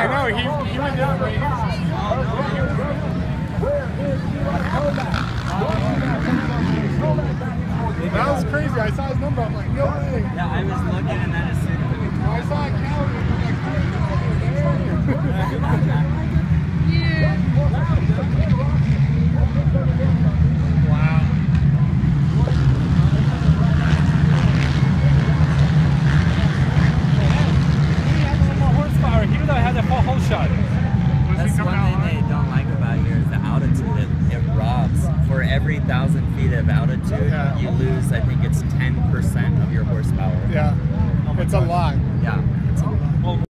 know, he went down right. That was crazy. I saw his number. I'm like, no way. Yeah, I was looking and then as soon as I saw a calendar. Wow. He has a little more horsepower. Here, though, has a full whole shot. that's one thing they don't like about here is the altitude. It robs. For every 1,000 feet of altitude, you lose, I think it's 10% of your horsepower. Yeah. It's a lot. Yeah. It's a lot.